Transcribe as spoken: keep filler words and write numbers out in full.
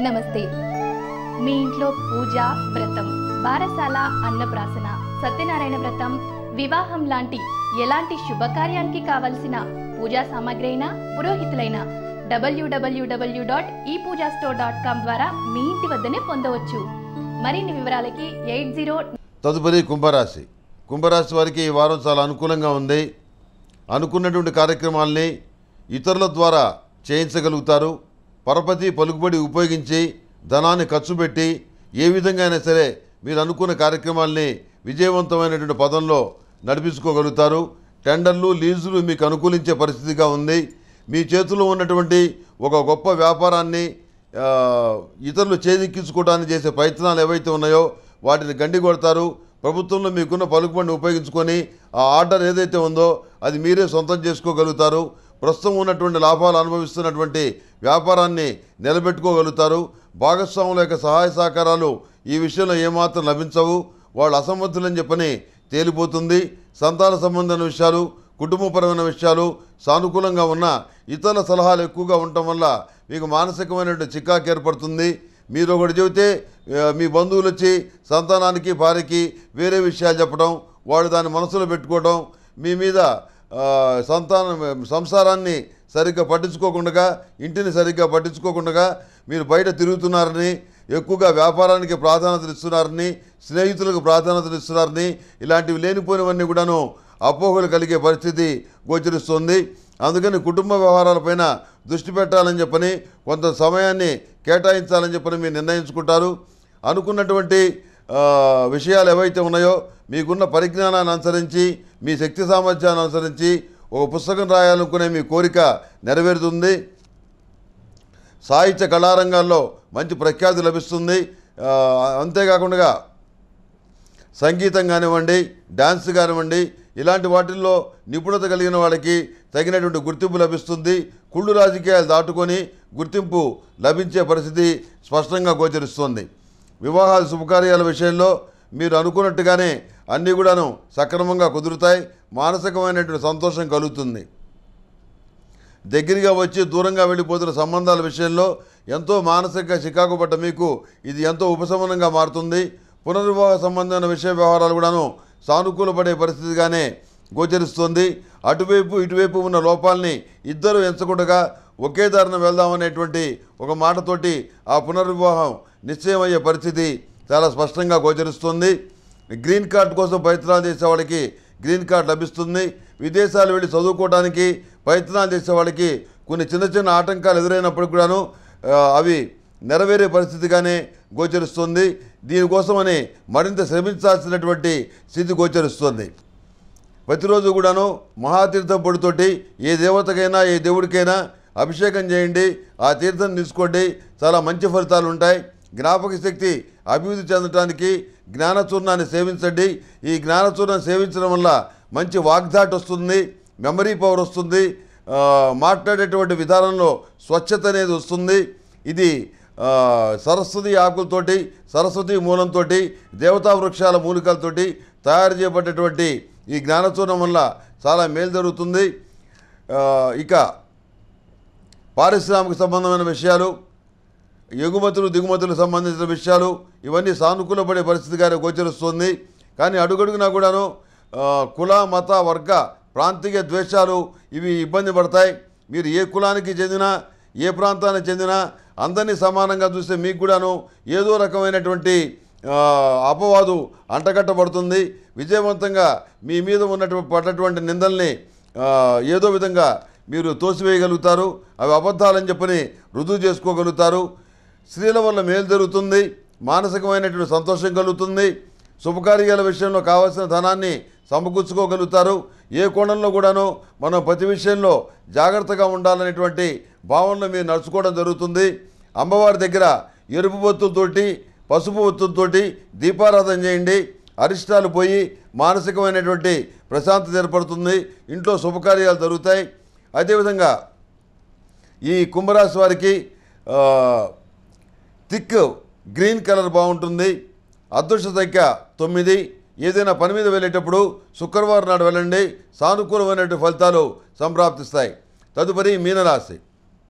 నమస్తే. మీ ఇంట్లో పూజ, వ్రతం, బారసాల, అన్నప్రాసన, సత్యనారాయణ వ్రతం, వివాహం లాంటి ఎలాంటి శుభకార్యానికి కావలసిన పూజా సామాగ్రి అయినా పురోహితులైన డబ్ల్యూడబ్ల్యూడబ్ల్యూ డాట్ ఈ పూజా స్టోర్ డాట్ కామ్ ద్వారా మీ ఇంటి వద్దనే పొందవచ్చు. మరిన్ని వివరాలకి ఎయిట్ జీరో. తదుపరి కుంభరాశి. కుంభరాశి వారికి ఈ వారం చాలా అనుకూలంగా ఉంది. అనుకున్నటువంటి కార్యక్రమాల్ని ఇతరుల ద్వారా చేయించగలుగుతారు. పరపతి పలుకుబడి ఉపయోగించి ధనాన్ని ఖర్చు పెట్టి ఏ విధంగా అయినా సరే మీరు అనుకున్న కార్యక్రమాల్ని విజయవంతమైనటువంటి పదంలో నడిపించుకోగలుగుతారు. టెండర్లు, లీజులు మీకు అనుకూలించే పరిస్థితిగా ఉంది. మీ చేతిలో ఉన్నటువంటి ఒక గొప్ప వ్యాపారాన్ని ఇతరులు చేజిక్కించుకోవడానికి చేసే ప్రయత్నాలు ఏవైతే ఉన్నాయో వాటిని గండి కొడతారు. ప్రభుత్వంలో మీకున్న పలుకుబడిని ఉపయోగించుకొని ఆ ఆర్డర్ ఏదైతే ఉందో అది మీరే సొంతం చేసుకోగలుగుతారు. ప్రస్తుతం ఉన్నటువంటి లాభాలు అనుభవిస్తున్నటువంటి వ్యాపారాన్ని నిలబెట్టుకోగలుగుతారు. భాగస్వాముల యొక్క సహాయ సహకారాలు ఈ విషయంలో ఏమాత్రం లభించవు. వాళ్ళు అసమర్థులని చెప్పని తేలిపోతుంది. సంతాన సంబంధమైన విషయాలు, కుటుంబపరమైన విషయాలు సానుకూలంగా ఉన్న ఇతరుల సలహాలు ఎక్కువగా ఉండటం వల్ల మీకు మానసికమైనటువంటి చికాకు ఏర్పడుతుంది. మీరు ఒకటి చెబితే మీ బంధువులు వచ్చి సంతానానికి, భార్యకి వేరే విషయాలు చెప్పడం, వాడు దాన్ని మనసులో పెట్టుకోవడం, మీ మీద సంతానం సంసారాన్ని సరిగ్గా పట్టించుకోకుండా, ఇంటిని సరిగ్గా పట్టించుకోకుండా మీరు బయట తిరుగుతున్నారని, ఎక్కువగా వ్యాపారానికి ప్రాధాన్యత ఇస్తున్నారని, స్నేహితులకు ప్రాధాన్యత ఇస్తున్నారని, ఇలాంటివి లేనిపోయినవన్నీ కూడాను అపోహలు కలిగే పరిస్థితి గోచరిస్తుంది. అందుకని కుటుంబ వ్యవహారాలపైన దృష్టి పెట్టాలని చెప్పని, కొంత సమయాన్ని కేటాయించాలని చెప్పని మీరు నిర్ణయించుకుంటారు. అనుకున్నటువంటి విషయాలు ఏవైతే ఉన్నాయో మీకున్న పరిజ్ఞానాన్ని అనుసరించి, మీ శక్తి సామర్థ్యాన్ని అనుసరించి ఒక పుస్తకం రాయాలనుకునే మీ కోరిక నెరవేరుతుంది. సాహిత్య కళారంగాల్లో మంచి ప్రఖ్యాతి లభిస్తుంది. అంతేకాకుండా సంగీతం కానివ్వండి, డ్యాన్స్ కానివ్వండి, ఇలాంటి వాటిల్లో నిపుణత కలిగిన వాళ్ళకి తగినటువంటి గుర్తింపు లభిస్తుంది. కుళ్ళు రాజకీయాలు దాటుకొని గుర్తింపు లభించే పరిస్థితి స్పష్టంగా గోచరిస్తుంది. వివాహాల శుభకార్యాల విషయంలో మీరు అనుకున్నట్టుగానే అన్నీ కూడాను సక్రమంగా కుదురుతాయి. మానసికమైనటువంటి సంతోషం కలుగుతుంది. దగ్గరగా వచ్చి దూరంగా వెళ్ళిపోతున్న సంబంధాల విషయంలో ఎంతో మానసిక చికాకు పడ్డ మీకు ఇది ఎంతో ఉపశమనంగా మారుతుంది. పునర్వివాహ సంబంధమైన విషయ వ్యవహారాలు కూడాను సానుకూలపడే పరిస్థితిగానే గోచరిస్తుంది. అటువైపు ఇటువైపు ఉన్న లోపాలని ఇద్దరు ఎంచకుండా ఒకే దారిన వెళ్దామనేటువంటి ఒక మాటతోటి ఆ పునర్వివాహం నిశ్చయమయ్యే పరిస్థితి చాలా స్పష్టంగా గోచరిస్తుంది. గ్రీన్ కార్డు కోసం ప్రయత్నాలు చేసే వాళ్ళకి గ్రీన్ కార్డు లభిస్తుంది. విదేశాలు వెళ్ళి చదువుకోవడానికి ప్రయత్నాలు చేసే వాళ్ళకి కొన్ని చిన్న చిన్న ఆటంకాలు ఎదురైనప్పటికి కూడాను అవి నెరవేరే పరిస్థితిగానే గోచరిస్తుంది. దీనికోసమని మరింత శ్రమించాల్సినటువంటి స్థితి గోచరిస్తుంది. ప్రతిరోజు కూడాను మహాతీర్థం పొడితోటి ఏ దేవతకైనా ఏ దేవుడికైనా అభిషేకం చేయండి. ఆ తీర్థం తీసుకోండి, చాలా మంచి ఫలితాలు ఉంటాయి. జ్ఞాపక శక్తి అభివృద్ధి చెందడానికి జ్ఞానచూర్ణాన్ని సేవించండి. ఈ జ్ఞానచూర్ణాన్ని సేవించడం వల్ల మంచి వాగ్దాటి వస్తుంది, మెమరీ పవర్ వస్తుంది, మాట్లాడేటువంటి విధానంలో స్వచ్ఛత అనేది వస్తుంది. ఇది సరస్వతి ఆకులతోటి, సరస్వతి మూలంతో, దేవతా వృక్షాల మూలికలతోటి తయారు చేయబడ్డటువంటి ఈ జ్ఞానచూర్ణం వల్ల చాలా మేలు జరుగుతుంది. ఇక పారిశ్రామిక సంబంధమైన విషయాలు, ఎగుమతులు దిగుమతులకు సంబంధించిన విషయాలు ఇవన్నీ సానుకూలపడే పరిస్థితిగానే గోచరిస్తుంది. కానీ అడుగడుగునా కూడాను కుల, మత, వర్గ, ప్రాంతీయ ద్వేషాలు ఇవి ఇబ్బంది పడతాయి. మీరు ఏ కులానికి చెందినా, ఏ ప్రాంతానికి చెందినా అందరినీ సమానంగా చూస్తే మీకు కూడాను ఏదో రకమైనటువంటి అపవాదు అంటగట్టబడుతుంది. విజయవంతంగా మీ మీద ఉన్నటువంటి పడ్డటువంటి నిందల్ని ఏదో విధంగా మీరు తోసివేయగలుగుతారు. అవి అబద్ధాలని చెప్పని రుజువు చేసుకోగలుగుతారు. స్త్రీల వల్ల మేలు జరుగుతుంది, మానసికమైనటువంటి సంతోషం కలుగుతుంది. శుభకార్యాల విషయంలో కావాల్సిన ధనాన్ని సమకూర్చుకోగలుగుతారు. ఏ కోణంలో కూడాను మనం ప్రతి విషయంలో జాగ్రత్తగా ఉండాలనేటువంటి భావనలో మీరు నడుచుకోవడం జరుగుతుంది. అమ్మవారి దగ్గర ఎరుపు ఒత్తులతోటి, పసుపు ఒత్తులతోటి దీపారాధన చేయండి. అరిష్టాలు పోయి మానసికమైనటువంటి ప్రశాంతత ఏర్పడుతుంది. ఇంట్లో శుభకార్యాలు జరుగుతాయి. అదేవిధంగా ఈ కుంభరాశి వారికి థిక్ గ్రీన్ కలర్ బాగుంటుంది. అదృష్ట సంఖ్య తొమ్మిది. ఏదైనా పని మీద వెళ్ళేటప్పుడు శుక్రవారం నాడు వెళ్ళండి. సానుకూలమైనటువంటి ఫలితాలు సంప్రాప్తిస్తాయి. తదుపరి మీనరాశి.